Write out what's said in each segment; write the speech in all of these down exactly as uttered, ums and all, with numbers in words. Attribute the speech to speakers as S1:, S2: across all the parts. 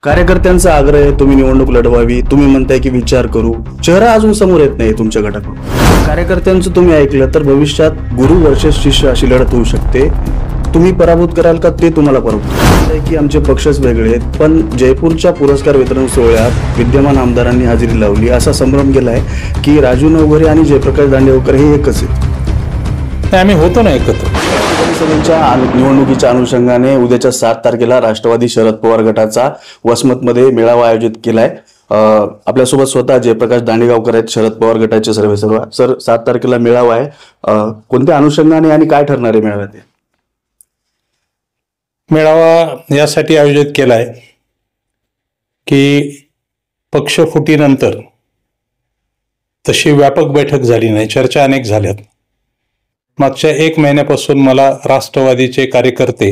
S1: कार्यकर्त्यांचा आग्रह आहे तुम्ही निवडणूक लढवावी, तुम्ही म्हणताय की विचार करू, चेहरा अजून समोर येत नाही तुमच्या गटाकडून. कार्यकर्त्यांचं तुम्ही ऐकलं तर भविष्यात गुरु वर्सेस शिष्य अशी लढत होऊ शकते. तुम्ही पराभूत कराल का ते तुम्हाला पराभूत की आमचे पक्षच वेगळे आहेत. पण जयपूरच्या पुरस्कार वितरण सोहळ्यात विद्यमान आमदारांनी हजेरी लावली, असा संभ्रम गेलाय की राजू नवघरे आणि जयप्रकाश दांडेगावकर हे एकच आहेत.
S2: आम्ही होतो ना एकत्र.
S1: विधानसभेच्या निवडणुकीच्या अनुषंगाने उद्याच्या सात तारखेला राष्ट्रवादी शरद पवार गटाचा वसमतमध्ये मेळावा आयोजित केलाय. आपल्यासोबत स्वतः जयप्रकाश दांडेगावकर आहेत, शरद पवार गटाचे सर्वे सर्व. सर, सात तारखेला मेळावा आहे, कोणत्या अनुषंगाने आणि काय ठरणार आहे मेळाव्यात?
S2: मेळावा यासाठी आयोजित केलाय की पक्ष फुटीनंतर तशी व्यापक बैठक झाली नाही, चर्चा अनेक झाल्यात. मागच्या एक महिन्यापासून मला राष्ट्रवादीचे कार्यकर्ते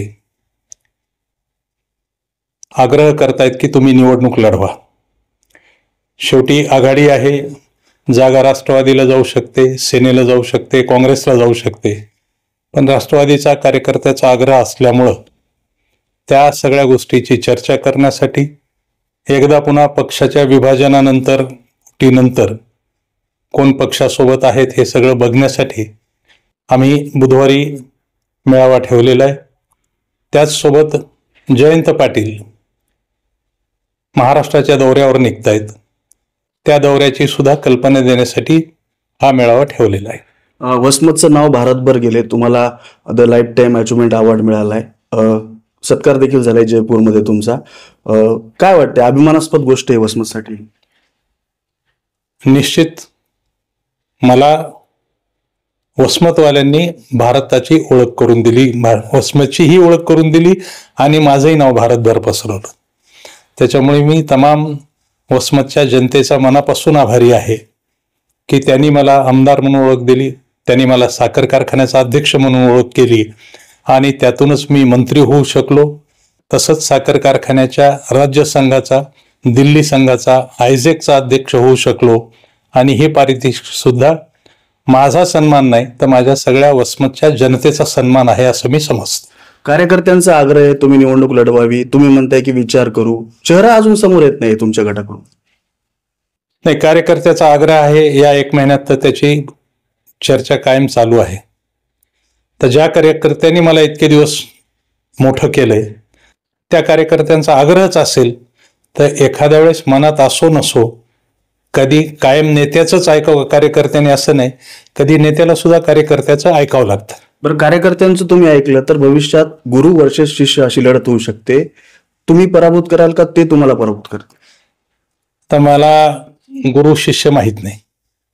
S2: आग्रह करतायत की तुम्ही निवडणूक लढवा. शेवटी आघाडी आहे, जागा राष्ट्रवादीला जाऊ शकते, सेनेला जाऊ शकते, काँग्रेसला जाऊ शकते. पण राष्ट्रवादीचा कार्यकर्त्याचा आग्रह असल्यामुळं त्या सगळ्या गोष्टीची चर्चा करण्यासाठी, एकदा पुन्हा पक्षाच्या विभाजनानंतर फुटीनंतर कोण पक्षासोबत आहेत हे सगळं बघण्यासाठी आम्ही बुधवारी मेळावा ठेवलेला आहे. त्याचसोबत जयंत पाटील महाराष्ट्राच्या दौऱ्यावर निघतायत, त्या दौऱ्याची सुद्धा कल्पना देण्यासाठी हा मेळावा ठेवलेला आहे.
S1: वसमतचं नाव भारतभर गेले, तुम्हाला the life time achievement award मिळालाय, सत्कार देखील झालाय जयपूरमध्ये तुमचा. काय वाटते, अभिमानास्पद गोष्ट आहे वसमतसाठी?
S2: निश्चित मला वसमतवाल्यांनी भारताची ओळख करून दिली, वसमतची ही ओळख करून दिली आणि माझंही नाव भारतभर पसरवलं. त्याच्यामुळे मी तमाम वसमतच्या जनतेचा मनापासून आभारी आहे की त्यांनी मला आमदार म्हणून ओळख दिली, त्यांनी मला साखर कारखान्याचा अध्यक्ष म्हणून ओळख केली आणि त्यातूनच मी मंत्री होऊ शकलो. तसंच साखर कारखान्याच्या राज्य संघाचा, दिल्ली संघाचा, आयझेकचा अध्यक्ष होऊ शकलो. आणि हे पारितोषिक सुद्धा माझा सन्मान नाही तर माझ्या सगळ्या वसमतच्या जनतेचा सन्मान आहे असं मी समजतो.
S1: कार्यकर्त्यांचा आग्रह आहे तुम्ही निवडणूक लढवावी, तुम्ही म्हणताय की विचार करू, चेहरा अजून समोर येत नाही तुमच्या गटाकडून.
S2: नाही, कार्यकर्त्याचा आग्रह आहे, या एक महिन्यात तर त्याची चर्चा कायम चालू आहे. तर ज्या कार्यकर्त्यांनी मला इतके दिवस मोठं केलंय त्या कार्यकर्त्यांचा आग्रहच असेल तर एखाद्या वेळेस मनात असो नसो, कधी कायम नेत्याचंच ऐकावं कार्यकर्त्याने असं नाही, कधी नेत्याला सुद्धा कार्यकर्त्याचं ऐकावं लागतं.
S1: बरं, कार्यकर्त्यांचं तुम्ही ऐकलं तर भविष्यात गुरु वर्सेस शिष्य अशी लढत होऊ शकते. तुम्ही पराभूत कराल का ते तुम्हाला पराभूत करते?
S2: तर मला गुरु शिष्य माहीत नाही.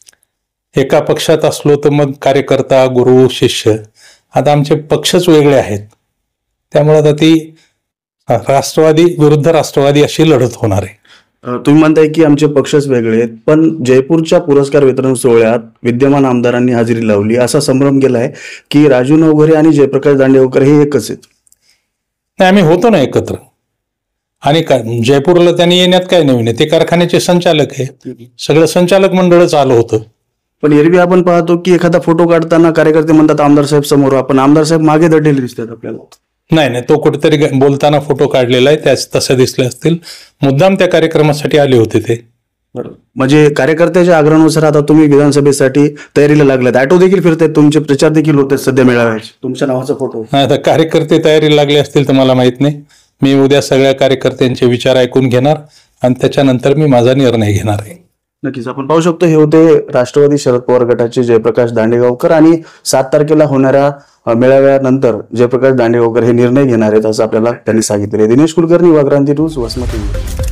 S2: एका पक्षात असलो तर मग कार्यकर्ता, गुरु, शिष्य. आता आमचे पक्षच वेगळे आहेत, त्यामुळे आता ती राष्ट्रवादी विरुद्ध राष्ट्रवादी अशी लढत होणार आहे.
S1: तुम्ही म्हणताय की आमचे पक्षच वेगळे आहेत, पण जयपूरच्या पुरस्कार वितरण सोहळ्यात विद्यमान आमदारांनी हजेरी लावली, असा संभ्रम गेलाय की राजू नवघरे आणि जयप्रकाश दांडेगावकर हे एकच आहेत.
S2: नाही, आम्ही होतो ना एकत्र. आणि काय जयपूरला त्यांनी येण्यात काय नवीन आहे, ते कारखान्याचे संचालक आहे, सगळं संचालक मंडळच आलं होतं.
S1: पण एरवी आपण पाहतो की एखादा फोटो काढताना कार्यकर्ते म्हणतात आमदार साहेब समोर, आपण आमदार साहेब मागे दडलेले दिसतात आपल्याला.
S2: नाही नाही, तो कुठेतरी बोलताना फोटो काढलेला आहे, त्याच तसे दिसले असतील. मुद्दाम त्या कार्यक्रमासाठी आले होते ते.
S1: बरोबर, म्हणजे कार्यकर्त्याच्या आग्रहानुसार आता तुम्ही विधानसभेसाठी तयारीला लागलात, ऑटो देखील फिरतायत, तुमचे प्रचार देखील होते सध्या मेळाव्याचे, तुमच्या नावाचा फोटो.
S2: आता कार्यकर्ते तयारीला लागले असतील तर मला माहित नाही. मी उद्या सगळ्या कार्यकर्त्यांचे विचार ऐकून घेणार आणि त्याच्यानंतर मी माझा निर्णय घेणार आहे.
S1: नक्कीच, आपण पाहू शकतो हे होते राष्ट्रवादी शरद पवार गटाचे जयप्रकाश दांडेगावकर. आणि सात तारखेला होणाऱ्या मेळाव्यानंतर जयप्रकाश दांडेगावकर हे निर्णय घेणार आहेत असं आपल्याला त्यांनी सांगितले. दिनेश कुलकर्णी, वाक्रांती न्यूज, वसमत.